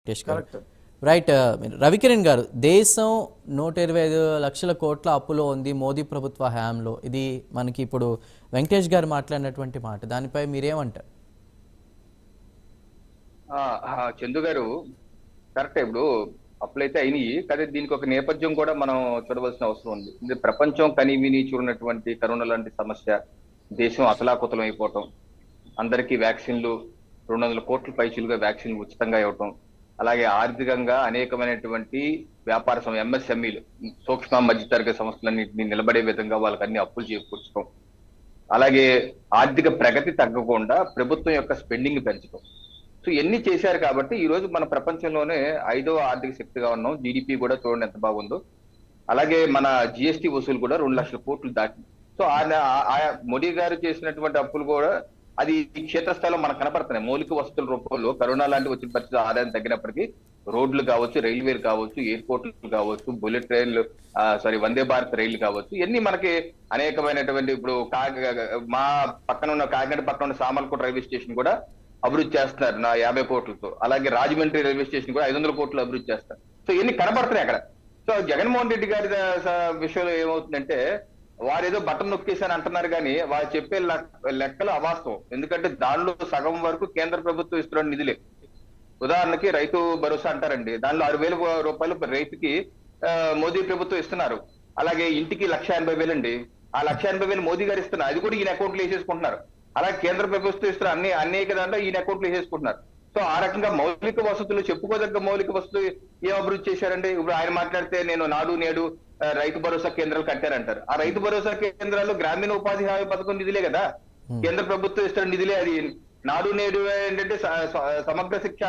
Correct. Right. Ravikiran గారు, దేశం 125 లక్షల కోట్ల అప్పులో ఉంది మోదీ ప్రభుత్వ హయాంలో. ఇది మనకి ఇప్పుడు వెంకటేష్ గారు మాట్లాడినటువంటి మాట. దానిపై మీరేమంటారు? చందు గారు కరెక్ట్. ఇప్పుడు అప్పులైతే అయినాయి కానీ దీనికి ఒక నేపథ్యం కూడా మనం చూడవలసిన అవసరం ఉంది. ఇది ప్రపంచం కనివిని చూడనటువంటి కరోనా లాంటి సమస్య, దేశం అతలాకుతలం అయిపోవటం, అందరికీ వ్యాక్సిన్లు 200 కోట్ల పైచులుగా వ్యాక్సిన్లు ఉచితంగా ఇవ్వటం, అలాగే ఆర్థికంగా అనేకమైనటువంటి వ్యాపార ఎంఎస్ఎంఈలు, సూక్ష్మ మధ్యతరగతి సంస్థలన్నింటినీ నిలబడే విధంగా వాళ్ళకి అన్ని అప్పులు చేకూర్చడం, అలాగే ఆర్థిక ప్రగతి తగ్గకుండా ప్రభుత్వం యొక్క స్పెండింగ్ పెంచడం. సో ఎన్ని చేశారు కాబట్టి ఈ రోజు మన ప్రపంచంలోనే 5వ ఆర్థిక శక్తిగా ఉన్నాం. జీడిపి కూడా చూడండి ఎంత బాగుందో. అలాగే మన జిఎస్టీ వసూలు కూడా 2 లక్షల కోట్లు దాటి. సో మోడీ గారు చేసినటువంటి అప్పులు కూడా అది క్షేత్రస్థాయిలో మనకు కనపడుతున్నాయి. మౌలిక వసతుల రూపంలో కరోనా లాంటి వచ్చిన పరిస్థితి ఆదాయం తగ్గినప్పటికీ రోడ్లు కావచ్చు, రైల్వేలు కావచ్చు, ఎయిర్పోర్ట్లు కావచ్చు, బుల్లెట్ రైళ్లు వందే భారత్ రైళ్లు కావచ్చు, ఇవన్నీ మనకి అనేకమైనటువంటి ఇప్పుడు మా పక్కన ఉన్న కాకినాడ పక్కన ఉన్న సామర్లకోట రైల్వే స్టేషన్ కూడా అభివృద్ధి చేస్తున్నారు 50 కోట్లతో. అలాగే రాజమండ్రి రైల్వే స్టేషన్ కూడా 500 కోట్లు అభివృద్ధి చేస్తారు. సో ఇవన్నీ కనబడుతున్నాయి అక్కడ. సో జగన్మోహన్ రెడ్డి గారి విషయంలో ఏమవుతుందంటే వారు ఏదో బటన్ నొక్కేసాని అంటున్నారు కానీ వారు చెప్పే లెక్కలు అవాస్తవం. ఎందుకంటే దానిలో సగం వరకు కేంద్ర ప్రభుత్వం ఇస్తున్న నిధులే. ఉదాహరణకి రైతు భరోసా అంటారండి, దానిలో 6,000 రూపాయలు రైతుకి మోదీ ప్రభుత్వం ఇస్తున్నారు. అలాగే ఇంటికి 1,80,000 అండి. ఆ 1,80,000 మోదీ గారు ఇస్తున్నారు, అది కూడా ఈయన అకౌంట్లో వేసేసుకుంటున్నారు. అలాగే కేంద్ర ప్రభుత్వం ఇస్తున్న అనేక దాంట్లో ఈయన అకౌంట్లు వేసేసుకుంటున్నారు. సో ఆ రకంగా మౌలిక వసతులు, చెప్పుకోదగ్గ మౌలిక వసతులు ఏం అభివృద్ధి చేశారండి? ఇప్పుడు ఆయన మాట్లాడితే నేను నాడు నేడు రైతు భరోసా కేంద్రాలు కట్టారంటారు. ఆ రైతు భరోసా కేంద్రాలు గ్రామీణ ఉపాధి హామీ పథకం నిధులే కదా, కేంద్ర ప్రభుత్వం ఇస్తున్న నిధులే. అది నాడు నేడు ఏంటంటే సమగ్ర శిక్ష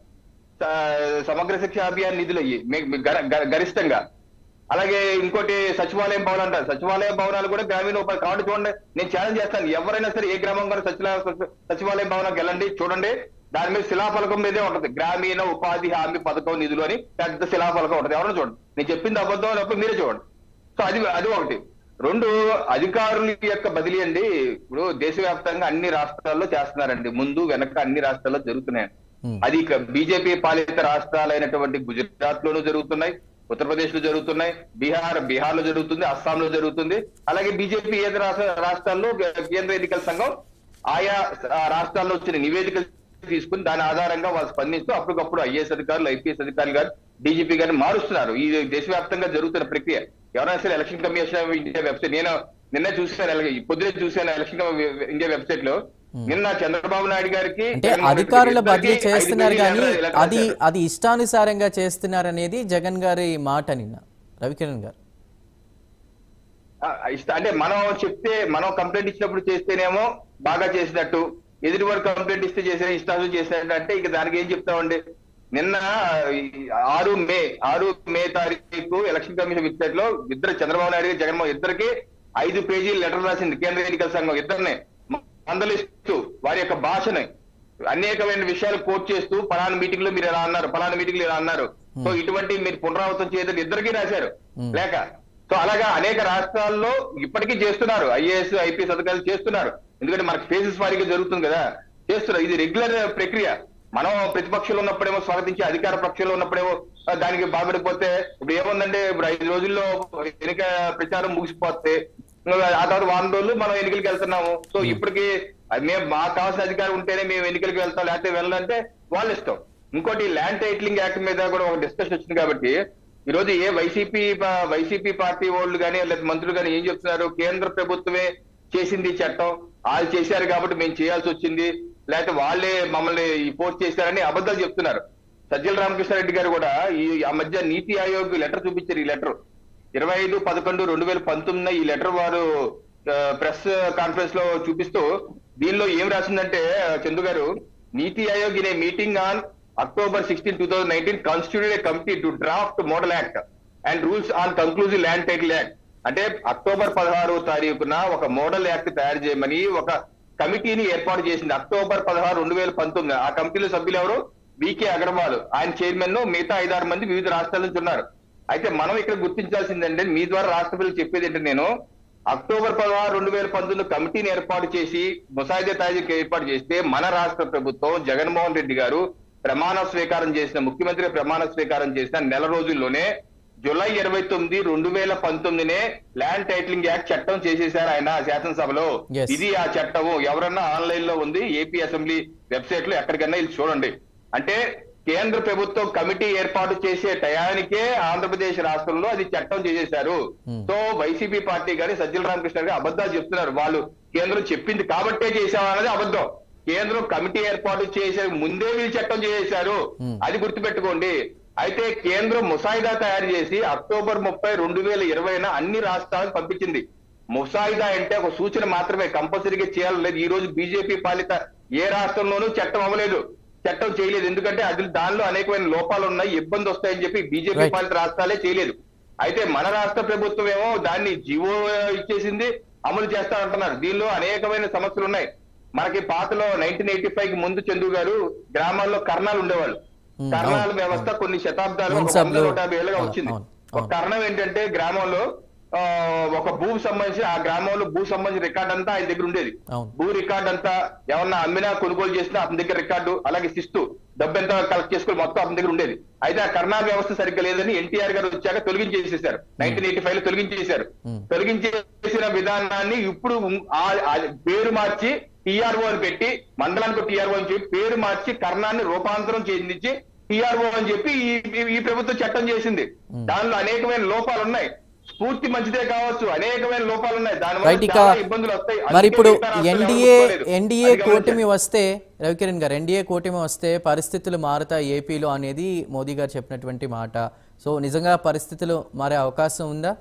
అభియాన్ నిధులు అయ్యి గరిష్టంగా. అలాగే ఇంకోటి సచివాలయం భవనాలు అంటారు, సచివాలయ భవనాలు కూడా గ్రామీణ ఉపాధి. కాబట్టి చూడండి, నేను ఛాలెంజ్ చేస్తాను, ఎవరైనా సరే ఏ గ్రామం కూడా సచివాలయ భవనానికి వెళ్ళండి, చూడండి, దాని మీద శిలాఫలకం మీదే ఉంటది గ్రామీణ ఉపాధి హామీ పథకం నిధులు అని పెద్ద శిలాఫలకం ఉంటది. ఎవరైనా చూడండి, నేను చెప్పింది అబద్ధం అప్పుడు మీరే చూడండి. సో అది ఒకటి. 2, అధికారుల యొక్క బదిలీ అండి. ఇప్పుడు దేశవ్యాప్తంగా అన్ని రాష్ట్రాల్లో చేస్తున్నారండి, ముందు వెనక అన్ని రాష్ట్రాల్లో జరుగుతున్నాయండి. అది బీజేపీ పాలిత రాష్ట్రాలైనటువంటి గుజరాత్ లోనూ జరుగుతున్నాయి, ఉత్తరప్రదేశ్ లో జరుగుతున్నాయి, బీహార్ లో జరుగుతుంది, అస్సాం లో జరుగుతుంది. అలాగే బీజేపీ ఏదో రాష్ట్రాల్లో కేంద్ర ఎన్నికల సంఘం ఆయా రాష్ట్రాల్లో వచ్చిన నివేదికలు తీసుకుని దాని ఆధారంగా వాళ్ళు స్పందిస్తూ అప్పటికప్పుడు ఐఏఎస్ అధికారులు, ఐపీఎస్ అధికారులు గారు, డీజీపీ గారిని మారుస్తున్నారు. ఈ దేశవ్యాప్తంగా జరుగుతున్న ప్రక్రియ. ఎవరైనా సరే election commission of India website, నేను నిన్న చూసాను, పొద్దునే చూసాను ఎలక్షన్ ఇండియా వెబ్సైట్ లో, నిన్న చంద్రబాబు నాయుడు గారికి అధికారుల బదిలీ చేస్తున్నారు కానీ అది ఇష్టానుసారంగా చేస్తున్నారు అనేది జగన్ గారి మాట నిన్న రవికిరణ్ గారు. అంటే మనం కంప్లైంట్ ఇచ్చినప్పుడు చేస్తేనేమో బాగా చేసినట్టు, ఎదుటి వారు కంప్లైంట్ ఇస్తే చేసిన ఇష్టాలు చేసినట్టు. అంటే ఇక దానికి ఏం చెప్తామండి? నిన్న 6 మే తారీఖు ఎలక్షన్ కమిషన్ వెబ్సైట్ లో ఇద్దరు చంద్రబాబు నాయుడు గారు, జగన్మోహన్ ఇద్దరికి 5 పేజీలు లెటర్ రాసింది కేంద్ర ఎన్నికల సంఘం. ఇద్దరినే మందలిస్తూ వారి యొక్క భాషని అనేకమైన విషయాలు కోట్ చేస్తూ పలానా మీటింగ్ లో మీరు ఎలా అన్నారు, పలానా మీటింగ్ లో ఇలా అన్నారు, సో ఇటువంటి మీరు పునరావృతం చేయదని ఇద్దరికీ రాశారు లేక. సో అలాగా అనేక రాష్ట్రాల్లో ఇప్పటికీ చేస్తున్నారు, ఐఏఎస్ ఐపీఎస్ అధికారులు చేస్తున్నారు. ఎందుకంటే మనకు ఫేజెస్ వారీగా జరుగుతుంది కదా, చేస్తున్నారు. ఇది రెగ్యులర్ ప్రక్రియ. మనం ప్రతిపక్షంలో ఉన్నప్పుడేమో స్వాగతించి, అధికార పక్షంలో ఉన్నప్పుడేమో దానికి బాగుపడిపోతే, ఇప్పుడు ఏముందంటే ఇప్పుడు 5 రోజుల్లో ఎన్నిక ప్రచారం ముగిసిపోతే ఆ తర్వాత 100 రోజులు మనం ఎన్నికలకు వెళ్తున్నాము. సో ఇప్పటికి మేము మాకు కావాల్సిన అధికారం ఉంటేనే మేము ఎన్నికలకు వెళ్తాం, లేకపోతే వెళ్ళాలంటే వాళ్ళ ఇష్టం. ఇంకోటి ల్యాండ్ టైటిలింగ్ యాక్ట్ మీద కూడా ఒక డిస్కషన్ వచ్చింది. కాబట్టి ఈ రోజు ఏ వైసీపీ పార్టీ వాళ్ళు కానీ లేదా మంత్రులు కానీ ఏం చెప్తున్నారు? కేంద్ర ప్రభుత్వమే చేసింది చట్టం, వాళ్ళు చేశారు కాబట్టి మేము చేయాల్సి వచ్చింది, లేకపోతే వాళ్ళే మమ్మల్ని ఫోర్స్ చేశారని అబద్ధాలు చెప్తున్నారు. సజ్జల రామకృష్ణారెడ్డి గారు కూడా ఆ మధ్య నీతి ఆయోగ్ లెటర్ చూపించారు. ఈ లెటర్ 25/11/2019 ఈ లెటర్ వారు ప్రెస్ కాన్ఫరెన్స్ లో చూపిస్తూ దీనిలో ఏం రాసిందంటే, Chandu garu, NITI Aayog in a meeting on October 16, 2019 constituted a committee to draft model act and rules on conclusive land title act. అంటే అక్టోబర్ 16వ తారీఖున ఒక మోడల్ యాక్ట్ తయారు చేయమని ఒక కమిటీని ఏర్పాటు చేసింది. అక్టోబర్ 16, 2019. ఆ కమిటీలో సభ్యులు ఎవరు? వికే అగర్వాల్, ఆయన చైర్మన్, మిగతా 5-6 మంది వివిధ రాష్ట్రాల నుంచి ఉన్నారు. అయితే మనం ఇక్కడ గుర్తించాల్సిందంటే, మీ ద్వారా రాష్ట్రపతులు చెప్పేది ఏంటంటే, నేను అక్టోబర్ 16, 2019 కమిటీని ఏర్పాటు చేసి ముసాయిదా తాజీకి ఏర్పాటు చేస్తే మన రాష్ట్ర ప్రభుత్వం జగన్మోహన్ రెడ్డి గారు ముఖ్యమంత్రి ప్రమాణ స్వీకారం చేసిన నెల రోజుల్లోనే జూలై 29, 2019 ల్యాండ్ టైటిలింగ్ యాక్ట్ చట్టం చేసేశారు ఆయన శాసనసభలో. Yes. ఇది ఆ చట్టము. ఎవరన్నా ఆన్లైన్ లో ఉంది, ఏపీ అసెంబ్లీ వెబ్సైట్ లో ఎక్కడికన్నా ఇది చూడండి. అంటే కేంద్ర ప్రభుత్వం కమిటీ ఏర్పాటు చేసే టయానికే ఆంధ్రప్రదేశ్ రాష్ట్రంలో అది చట్టం చేసేశారు. సో వైసీపీ పార్టీ గాని సజ్జల రామకృష్ణ గారు అబద్ధాలు చెప్తున్నారు. వాళ్ళు కేంద్రం చెప్పింది కాబట్టే చేశామన్నది అబద్ధం. కేంద్రం కమిటీ ఏర్పాటు చేసే ముందే వీళ్ళు చట్టం చేసేశారు. అది గుర్తుపెట్టుకోండి. అయితే కేంద్రం ముసాయిదా తయారు చేసి అక్టోబర్ 30, 2020 అన్ని రాష్ట్రాలకు పంపించింది. ముసాయిదా అంటే ఒక సూచన మాత్రమే, కంపల్సరీగా చేయాలి. ఈ రోజు బీజేపీ పాలిత ఏ రాష్ట్రంలోనూ చట్టం అవ్వలేదు, చట్టం చేయలేదు. ఎందుకంటే అది దానిలో అనేకమైన లోపాలు ఉన్నాయి, ఇబ్బంది వస్తాయని చెప్పి బీజేపీ Right. పాలిత రాష్ట్రాలే చేయలేదు. అయితే మన రాష్ట్ర ప్రభుత్వం ఏమో దాన్ని జీవో ఇచ్చేసింది, అమలు చేస్తారంటున్నారు. దీనిలో అనేకమైన సమస్యలు ఉన్నాయి. మనకి పాతలో 1985 కి ముందు చందు గారు గ్రామాల్లో కర్ణాలు ఉండేవాళ్ళు. కర్ణాల వ్యవస్థ కొన్ని శతాబ్దాలు, 150 ఏళ్ళుగా వచ్చింది. ఒక కారణం ఏంటంటే గ్రామంలో ఒక భూమి సంబంధించి ఆ గ్రామంలో భూ సంబంధించిన రికార్డ్ అంతా ఆయన దగ్గర ఉండేది. భూ రికార్డ్ అంతా ఎవరన్నా అమ్మినా కొనుగోలు చేసినా అతని దగ్గర రికార్డు, అలాగే శిస్తు డబ్బు ఎంత కలెక్ట్ చేసుకుని మొత్తం అతని దగ్గర ఉండేది. అయితే ఆ కర్ణాల వ్యవస్థ సరిగ్గా లేదని ఎన్టీఆర్ గారు వచ్చాక తొలగించేసేశారు. 1985 లో తొలగించేశారు. తొలగించేసిన విధానాన్ని ఇప్పుడు పేరు మార్చి టీఆర్ఓ అని పెట్టి, మండలానికి టీఆర్ఓ అని చెప్పి పేరు మార్చి కర్ణాన్ని రూపాంతరం చెందించి టీఆర్ఓ అని చెప్పి ఈ ప్రభుత్వం చట్టం చేసింది. దానిలో అనేకమైన లోపాలు ఉన్నాయి. స్ఫూర్తి మంచిదే కావచ్చు, అనేకమైన లోపాలు ఉన్నాయి. దానివల్ల చాలా ఇబ్బందులు వస్తాయి. మరి ఇప్పుడు ఎన్డీఏ కూటమి వస్తే, రవికిరణ్ గారు, ఎన్డీఏ కూటమి వస్తే పరిస్థితులు మారుతాయి ఏపీలో అనేది మోదీ గారు చెప్పినటువంటి మాట. సో నిజంగా పరిస్థితులు మారే అవకాశం ఉందా?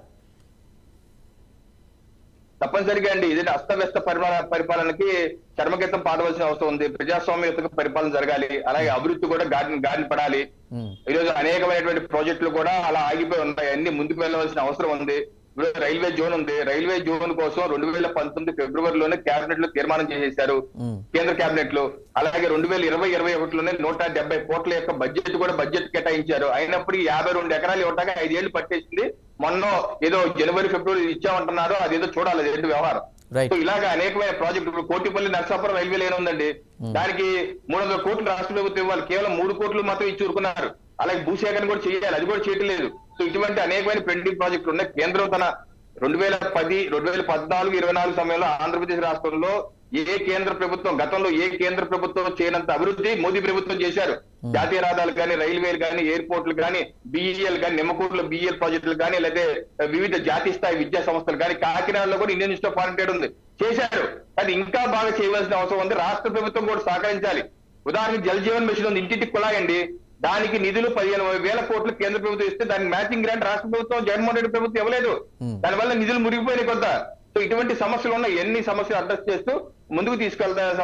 తప్పనిసరిగా అండి. ఇది అస్తవ్యస్త పరిపాలనకి చర్మగీతం పాడవలసిన అవసరం ఉంది. ప్రజాస్వామ్యయుత పరిపాలన జరగాలి, అలాగే అభివృద్ధి కూడా గాడిని పడాలి. ఈరోజు అనేకమైనటువంటి ప్రాజెక్టులు కూడా అలా ఆగిపోయి ఉన్నాయి. అన్ని ముందుకు వెళ్ళవలసిన అవసరం ఉంది. ఇప్పుడు రైల్వే జోన్ ఉంది. రైల్వే జోన్ కోసం 2019 ఫిబ్రవరిలోనే కేబినెట్ లో తీర్మానం చేసేశారు, కేంద్ర కేబినెట్ లో. అలాగే 2020-21లోనే 170 కోట్ల యొక్క బడ్జెట్ కేటాయించారు. అయినప్పటికీ 52 ఎకరాలు ఇవ్వటానికి 5 ఏళ్లు పట్టేసింది. మొన్న ఏదో జనవరి, ఫిబ్రవరి ఇచ్చామంటున్నారు, అదేదో చూడాలి, అది ఏంటి వ్యవహారం. సో ఇలాగా అనేకమైన ప్రాజెక్టులు. కోటిపల్లి నర్సాపురం రైల్వే లైన్ ఉందండి, దానికి 300 కోట్లు రాష్ట్ర ప్రభుత్వం ఇవ్వాలి. కేవలం 3 కోట్లు మాత్రం ఇచ్చి ఊరుకున్నారు. అలాగే భూసేకరణ కూడా చేయాలి, అది కూడా చేయటం లేదు. సో ఇటువంటి అనేకమైన పెండింగ్ ప్రాజెక్టులు ఉన్నాయి. కేంద్రం తన 2010, 2014, 2024 సమయంలో ఆంధ్రప్రదేశ్ రాష్ట్రంలో గతంలో ఏ కేంద్ర ప్రభుత్వం చేయనంత అభివృద్ధి మోదీ ప్రభుత్వం చేశారు. జాతీయ రహదారులు కానీ, రైల్వేలు కానీ, ఎయిర్పోర్ట్లు కానీ, బిఈఎల్ కానీ, నిమ్మకూరులో బిఈఎల్ ప్రాజెక్టులు కానీ, లేదా వివిధ జాతీయ స్థాయి విద్యా సంస్థలు కానీ, కాకినాడలో కూడా Indian Institute of Foreign Trade ఉంది, చేశారు. అది ఇంకా బాగా చేయవలసిన అవసరం ఉంది. రాష్ట్ర ప్రభుత్వం కూడా సహకరించాలి. ఉదాహరణకి జల్ జీవన్ మిషన్ ఉంది, ఇంటింటికి కులాయండి. దానికి నిధులు 15,000 కోట్లు కేంద్ర ప్రభుత్వం ఇస్తే దానికి మ్యాచింగ్ గ్రాంట్ రాష్ట్ర ప్రభుత్వం, జగన్మోహన్ రెడ్డి ప్రభుత్వం ఇవ్వలేదు. దానివల్ల నిధులు మురిగిపోయినాయి కొంత. సో ఇటువంటి సమస్యలు ఉన్నాయి. ఎన్ని సమస్యలు అడ్రస్ చేస్తూ ముందుకు తీసుకెళ్తా